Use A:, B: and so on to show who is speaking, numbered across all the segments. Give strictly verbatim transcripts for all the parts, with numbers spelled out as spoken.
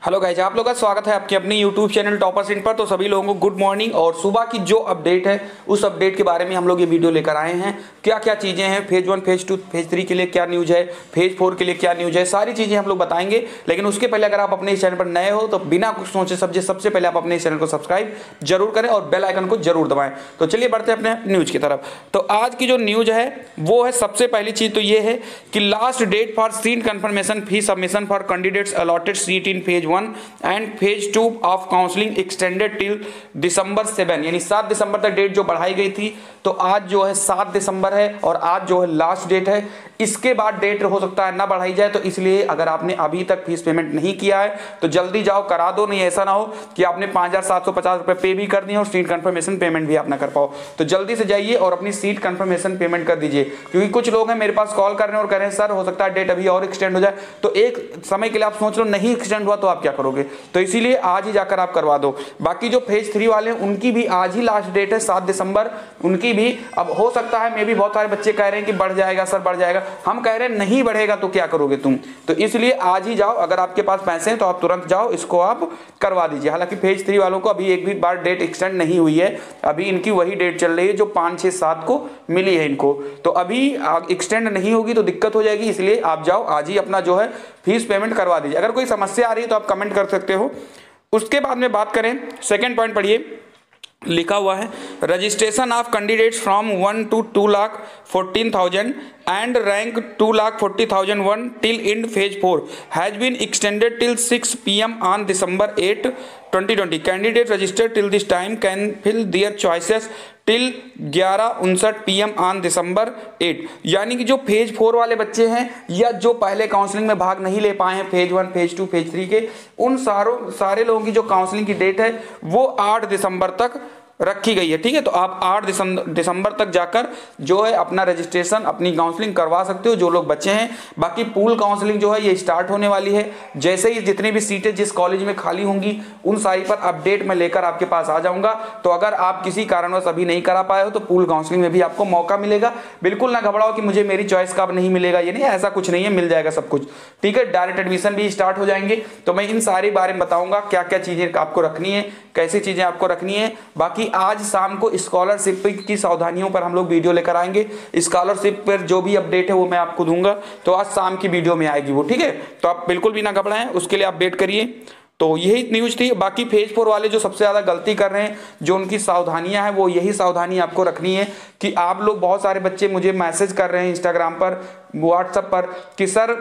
A: Hello guys, आप लोगों का स्वागत है आपके अपनी यूट्यूब चैनल टॉपर्स इन पर। तो सभी लोगों को गुड मॉर्निंग। और सुबह की जो अपडेट है उस अपडेट के बारे में हम लोग ये वीडियो लेकर आए हैं। क्या क्या चीज़ें हैं, phase one phase two phase three के लिए क्या न्यूज़ है, फेज फोर के लिए क्या न्यूज़ है, सारी चीज़ें हम लोग बताएंगे। लेकिन उसके पहले अगर आप अपने इस चैनल पर नए हो तो बिना कुछ सोचे समझे सबसे पहले आप अपने इस चैनल को सब्सक्राइब जरूर करें और बेल आइकन को जरूर दबाएं। तो चलिए बढ़ते हैं अपने न्यूज़ की तरफ। तो आज की जो न्यूज़ है वो है, सबसे पहली चीज़ तो ये है कि last date for seat confirmation fee submission for candidates allotted seat in phase one and phase two of counselling extended till December seven, यानी सात दिसंबर तक डेट जो बढ़ाई गई थी। तो आज जो है सात दिसंबर है और आज जो है लास्ट डेट है। इसके बाद डेट हो सकता है ना बढ़ाई जाए, तो इसलिए अगर आपने अभी तक फीस पेमेंट नहीं किया है तो जल्दी जाओ करा दो। नहीं ऐसा ना हो कि आपने पाँच हजार सात सौ पचास रुपये पे भी कर दिए और सीट कंफर्मेशन पेमेंट भी आप ना कर पाओ। तो जल्दी से जाइए और अपनी सीट कंफर्मेशन पेमेंट कर दीजिए, क्योंकि कुछ लोग हैं मेरे पास कॉल कर रहे हैं और कह रहे हैं सर हो सकता है डेट अभी और एक्सटेंड हो जाए। तो एक समय के लिए आप सोच लो नहीं एक्सटेंड हुआ तो आप क्या करोगे, तो इसीलिए आज ही जाकर आप करवा दो। बाकी जो फेज थ्री वाले हैं उनकी भी आज ही लास्ट डेट है सात दिसंबर, उनकी भी। अब हो सकता है मे भी बहुत सारे बच्चे कह रहे हैं कि बढ़ जाएगा सर बढ़ जाएगा, हम कह रहे हैं नहीं बढ़ेगा तो क्या करोगे तुम। तो इसलिए आज ही जाओ, अगर आपके पास पैसे हैं तो आप तुरंत जाओ इसको आप करवा दीजिए। हालांकि फेज थ्री वालों को अभी एक भी बार डेट एक्सटेंड नहीं हुई है, अभी इनकी वही डेट चल रही है जो पाँच छः सात को मिली है इनको। तो अभी एक्सटेंड नहीं होगी तो दिक्कत हो जाएगी, इसलिए आप जाओ आज ही अपना जो है फीस पेमेंट करवा दीजिए। अगर कोई समस्या आ रही है तो आप कमेंट कर सकते हो। उसके बाद में बात करें, सेकेंड पॉइंट पढ़िए, लिखा हुआ है registration of candidates from one two two lakh fourteen thousand and rank two lakh forty thousand one till in phase four has been extended till six P M on December eight twenty twenty. Candidate registered till this time can fill their choices till ग्यारह उनसठ P M on December eight. यानी कि जो phase four वाले बच्चे हैं या जो पहले काउंसलिंग में भाग नहीं ले पाए हैं phase one phase two phase three के, उन सारों सारे लोगों की जो काउंसलिंग की डेट है वो आठ दिसंबर तक रखी गई है। ठीक है, तो आप आठ दिसंबर तक जाकर जो है अपना रजिस्ट्रेशन अपनी काउंसलिंग करवा सकते हो जो लोग बच्चे हैं। बाकी पूल काउंसलिंग जो है ये स्टार्ट होने वाली है। जैसे ही जितनी भी सीटें जिस कॉलेज में खाली होंगी उन सारी पर अपडेट मैं लेकर आपके पास आ जाऊंगा। तो अगर आप किसी कारणवश अभी नहीं करा पाए हो तो पूल काउंसलिंग में भी आपको मौका मिलेगा। बिल्कुल ना घबराओ कि मुझे मेरी चॉइस का अब नहीं मिलेगा, ये नहीं, ऐसा कुछ नहीं है, मिल जाएगा सब कुछ। ठीक है, डायरेक्ट एडमिशन भी स्टार्ट हो जाएंगे। तो मैं इन सारे बारे में बताऊंगा क्या क्या चीजें आपको रखनी है, कैसी चीजें आपको रखनी है। बाकी आज शाम को स्कॉलरशिप की सावधानियों पर हम लोग वीडियो लेकर आएंगे। स्कॉलरशिप पर जो भी अपडेट है वो मैं आपको दूंगा, तो आज शाम की वीडियो में आएगी वो। ठीक है, तो आप बिल्कुल भी ना घबराएं, उसके लिए आप वेट करिए। तो यही न्यूज थी। बाकी फेज फोर वाले जो सबसे ज्यादा गलती कर रहे हैं, जो उनकी सावधानियां हैं, वो यही सावधानी आपको रखनी है कि आप लोग, बहुत सारे बच्चे मुझे मैसेज कर रहे हैं इंस्टाग्राम पर, व्हाट्सएप पर कि सर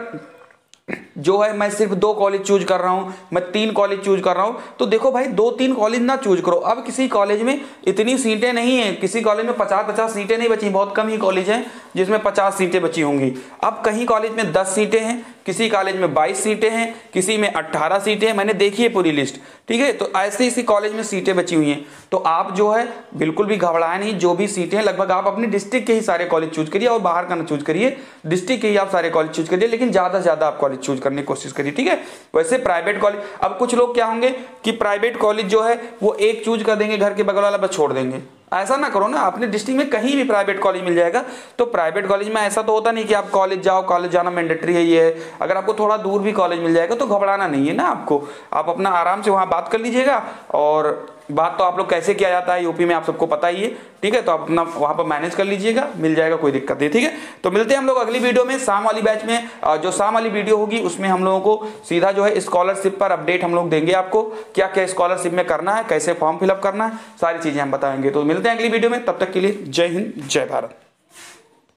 A: जो है मैं सिर्फ दो कॉलेज चूज कर रहा हूं, मैं तीन कॉलेज चूज कर रहा हूं। तो देखो भाई, दो तीन कॉलेज ना चूज करो। अब किसी कॉलेज में इतनी सीटें नहीं है, किसी कॉलेज में पचास पचास सीटें नहीं बची, बहुत कम ही कॉलेज हैं जिसमें पचास सीटें बची होंगी। अब कहीं कॉलेज में दस सीटें हैं, किसी कॉलेज में बाईस सीटें हैं, किसी में अट्ठारह सीटें हैं, मैंने देखी है पूरी लिस्ट। ठीक है, तो ऐसे इसी कॉलेज में सीटें बची हुई हैं। तो आप जो है बिल्कुल भी घबराए नहीं, जो भी सीटें हैं लगभग आप अपने डिस्ट्रिक्ट के ही सारे कॉलेज चूज करिए और बाहर का ना चूज करिए, डिस्ट्रिक्ट के ही आप सारे कॉलेज चूज करिए, लेकिन ज्यादा से ज्यादा आप कॉलेज चूज करने की कोशिश करिए। ठीक है, वैसे प्राइवेट कॉलेज, अब कुछ लोग क्या होंगे कि प्राइवेट कॉलेज जो है वो एक चूज कर देंगे, घर के बगल वाला बस छोड़ देंगे। ऐसा ना करो ना, अपने डिस्ट्रिक्ट में कहीं भी प्राइवेट कॉलेज मिल जाएगा। तो प्राइवेट कॉलेज में ऐसा तो होता नहीं कि आप कॉलेज जाओ, कॉलेज जाना मैंडेटरी है ये है। अगर आपको थोड़ा दूर भी कॉलेज मिल जाएगा तो घबराना नहीं है ना आपको, आप अपना आराम से वहां बात कर लीजिएगा। और बात तो आप लोग कैसे किया जाता है यूपी में आप सबको पता ही है। ठीक है, तो आप अपना वहां पर मैनेज कर लीजिएगा, मिल जाएगा, कोई दिक्कत नहीं। ठीक है, तो मिलते हैं हम लोग अगली वीडियो में शाम वाली बैच में। जो शाम वाली वीडियो होगी उसमें हम लोगों को सीधा जो है स्कॉलरशिप पर अपडेट हम लोग देंगे आपको, क्या क्या स्कॉलरशिप में करना है, कैसे फॉर्म फिलअप करना है, सारी चीजें हम बताएंगे। तो मिलते हैं अगली वीडियो में, तब तक के लिए जय हिंद जय भारत।